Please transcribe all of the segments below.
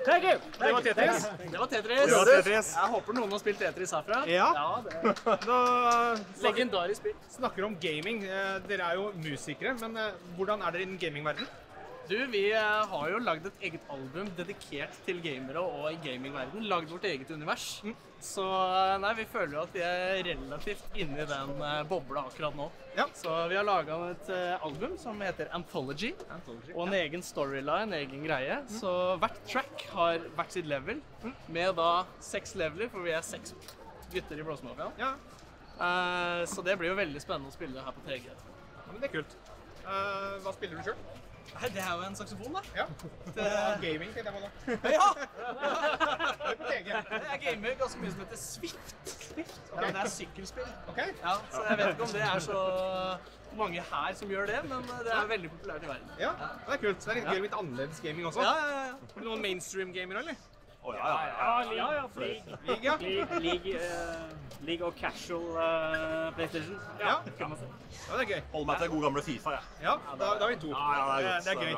Thank you! Det var Tetris. Det var Tetris. Jeg håper noen har spilt Tetris herfra. Ja. Da Legendarisk spill. snakker om gaming. Dere er jo musikere, men hvordan er dere i den gamingverden? Du, vi har jo lagd et eget album dedikert til gamere og i gamingverden. Lagd vårt eget univers. Så nei, vi føler jo at vi er relativt inne i den bobla akkurat nå. Ja. Så vi har laget et album som heter Anthology. Og en egen storyline, en egen greie. Så hvert track har hvert sitt level, med da 6 leveler, for vi er 6 gutter i Blåsemafiaen. Ja. Så det blir jo veldig spennende å spille her på TG. Ja, men det er kult. Hva spiller du selv? Nei, det er jo en saksofon, da. Ja. Det er gaming, tenkte jeg på da. Ja! På TG. Jeg gamer ganske mye som heter Swift. Og det er sykkelspill. Ok. Ja, så jeg vet ikke om det er så mange her som gjør det, men det er veldig populært i verden. Ja, det er kult. Så det er litt gøy med litt annerledes gaming også. Ja. Er det noen mainstream gamer, eller? League og casual PlayStation. Ja. Kan man si. Ja, det er gøy. Hold meg til god gamle FIFA, jeg. Ja, da er vi to. Ja, Det er gøy.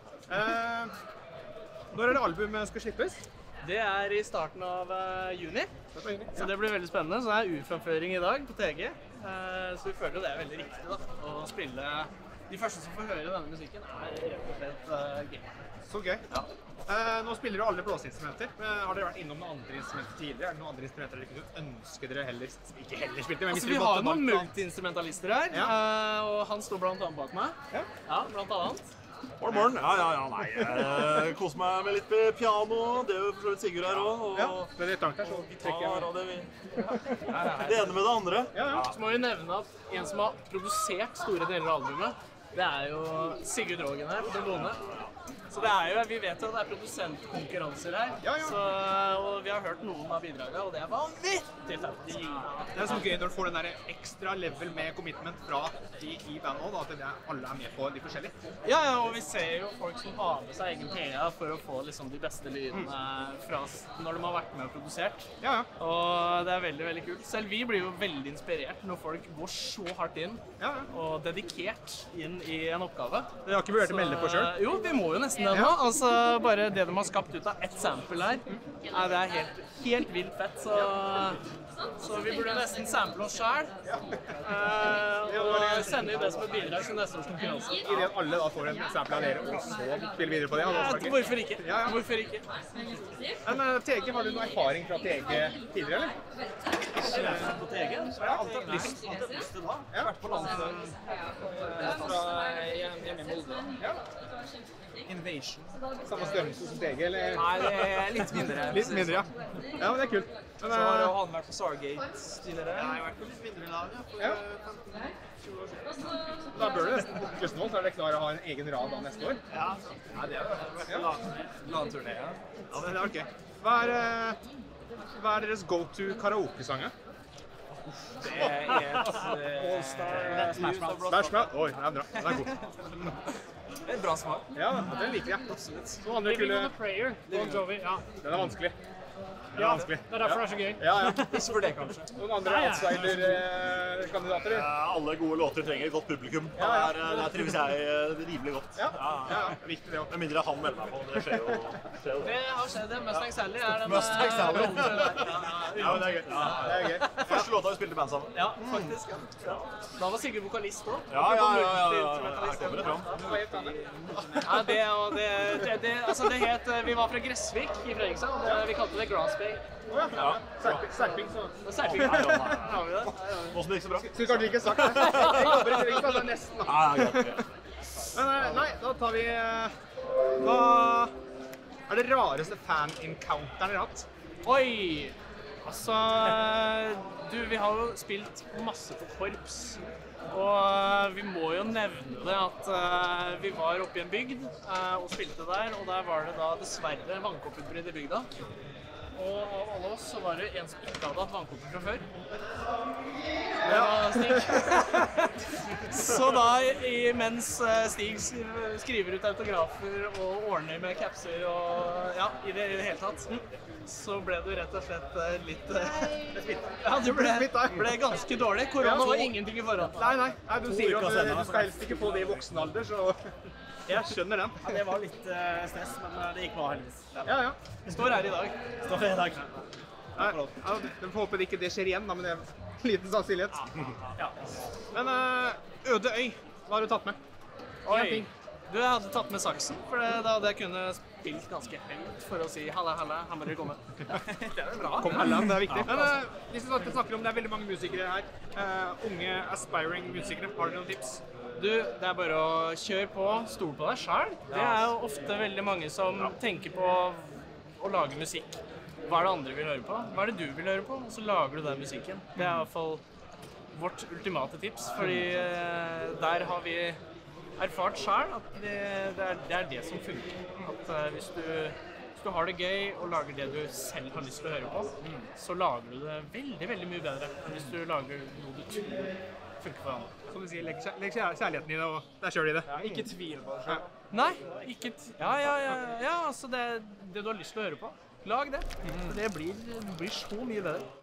Når er det albumet skal slippes? Det er i starten av juni, så det blir veldig spennende. Så det er urframføring i dag på TG, så vi føler jo det er veldig riktig da, å spille. De første som får høre denne musikken er rett og slett gamer. Så gøy. Nå spiller jo alle blåseinstrumenter. Har dere vært innom noen andre instrumenter tidligere? Er det noen andre instrumenter dere kunne ønske dere heller ikke heller spilte? Men Altså, vi har noen multi-instrumentalister her, og han står blant annet bak meg. Ja. Ja, blant annet. Morgen. Ja, nei. Jeg koser meg med litt piano. Det er jo for så vidt Sigurd her også. Ja, det er litt langt her, så vi trekker. Ja, det ene med det andre. Ja. Så må vi nevne at en som har produsert store deler av albumet, det er jo Sigurd Rågen her på trombone. Så det er jo, vi vet jo at det er produsentkonkurranser her, Ja. og vi har hørt noen av bidragene, og det er vanvittig fett. Det er så gøy når du får den der ekstra level med commitment fra i bandet også, da, at alle er med på de forskjellige. Ja, og vi ser jo folk som har med seg egen PA for å få liksom de beste lydene fra når de har vært med og produsert. Ja. Og det er veldig, veldig kult. Selv vi blir jo veldig inspirert når folk går så hardt inn og dedikert inn i en oppgave. Dere har ikke vurdert å melde på selv? Jo, vi må jo nesten det nå. Altså, bare det de har skapt ut av ett sample her, det er helt vilt fett. Så vi burde nesten sample oss selv og sende inn det som et bidrag til neste års konkurranse. I det at alle da får en sample av dere, og så spiller videre på det. Hvorfor ikke? Ja. Hvorfor ikke? Men TG, har du noe erfaring fra TG tidligere, eller? På TG? Jeg har alltid hatt lyst til det da. Jeg har vært på landslaget. Hjemme i Molde. Ja. Invasion. Samme størrelse som TG, eller? Nei, det er litt mindre. Litt mindre, ja. Ja, men det er kult. Men, Så har jo han vært på Stargate tidligere. jeg har vært på litt mindre lag, ja. Da bør du nesten plutselig nå, så er det klar å ha en egen rad da neste år. Ja, det er jo landturné, ja. Ja, men det er ok. Hva er deres go-to karaoke-sanger? Det er et Smash Mouth. Oi, det er bra. Den er god. Det er et bra svar. Ja, den liker jeg. Absolutt. Noen andre Living on kule... a Prayer, Bon Jovi, ja. Den er vanskelig. Den er vanskelig. Det er derfor det er så gøy. Ja. Ikke for det, kanskje. Noen andre outsider-kandidater? Alle gode låter trenger et godt publikum. Der trives jeg rimelig godt. Ja, viktig det også. Med mindre han melder meg på. Det skjer jo. Det har skjedd. Mustang Sally er den... Mustang Sally. Ja, men det er gøy. Det er gøy. Første låta vi spilte band sammen. Ja, faktisk. Ja. Da var Sigurd vokalist også. Ja. Her kommer det fram. Ja, altså det het, vi var fra Gressvik i Fredrikstad, og vi kalte det Grassbay. Serping, så... Serping, har vi det? Nå som det gikk så bra. Skulle kanskje ikke sagt det. Jeg jobber i Fredrikstad, det er nesten. Men nei, da tar vi... Hva er det rareste fan-encounteren dere har hatt? Oi! Altså, vi har jo spilt masse på korps, og vi må jo nevne det at vi var oppe i en bygd og spilte der, og der var det da dessverre vannkopputbrudd i bygda. Og av alle oss så var det en som ikke hadde hatt vannkopper fra før. Det var Stig. Så da, mens Stig skriver ut autografer og ordner med capser og ja, i det hele tatt, så ble du rett og slett litt ja, du ble ganske dårlig. Korona var ingenting i forhold. Nei, du sier jo at du skal helst ikke få det i voksen alder, så... Jeg skjønner den. Ja, det var litt stress, men det gikk bra heldigvis. Ja. Vi står her i dag. Står det i dag. Ja, de får håpe ikke det skjer igjen, da, men det er liten sannsynlighet. Ja. Men Øde øy, hva har du tatt med? En ting. Du, jeg hadde tatt med saksen, for da hadde jeg kunnet spilt ganske høyt for å si halla, her må dere komme. Det er bra. Kom Erland, det er viktig. Men hvis vi snakker om det er veldig mange musikere her, unge aspiring musikere, har du noen tips? Du, det er bare å kjøre på, stol på deg selv. Det er jo ofte veldig mange som tenker på å lage musikk. Hva er det andre vil høre på? Hva er det du vil høre på? Og så lager du den musikken. Det er i hvert fall vårt ultimate tips, fordi der har vi erfart selv at det er det som funker. At hvis du har det gøy og lager det du selv har lyst til å høre på, så lager du det veldig, veldig mye bedre enn hvis du lager noe du tror funker for andre. Som du sier, legg kjærligheten i det, og der kjører de det. Ja, ikke tvil på det selv. Nei, ikke ja, altså det du har lyst til å høre på. Lag det. Det blir så mye bedre.